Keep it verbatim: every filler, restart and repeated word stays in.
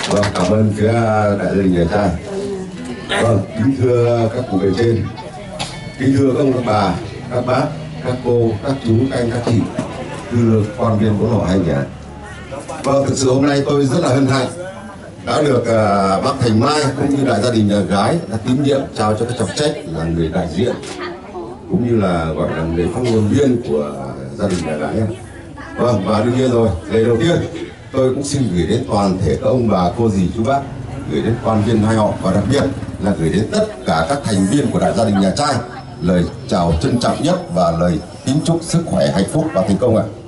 Vâng, cảm ơn phía đại gia đình nhà trai. Vâng, kính thưa các cụ bề trên, kính thưa các ông các bà, các bác, các cô, các chú, các anh, các chị, thưa quan viên của họ hai nhà. Vâng, thực sự hôm nay tôi rất là hân hạnh đã được uh, bác Thành Mai cũng như đại gia đình nhà gái đã tín nhiệm trao cho cái trọng trách là người đại diện cũng như là gọi là người phát ngôn viên của gia đình nhà gái. Vâng, và đương nhiên rồi, lời đầu tiên tôi cũng xin gửi đến toàn thể các ông bà, cô dì, chú bác, gửi đến quan viên hai họ và đặc biệt là gửi đến tất cả các thành viên của đại gia đình nhà trai lời chào trân trọng nhất và lời kính chúc sức khỏe, hạnh phúc và thành công ạ.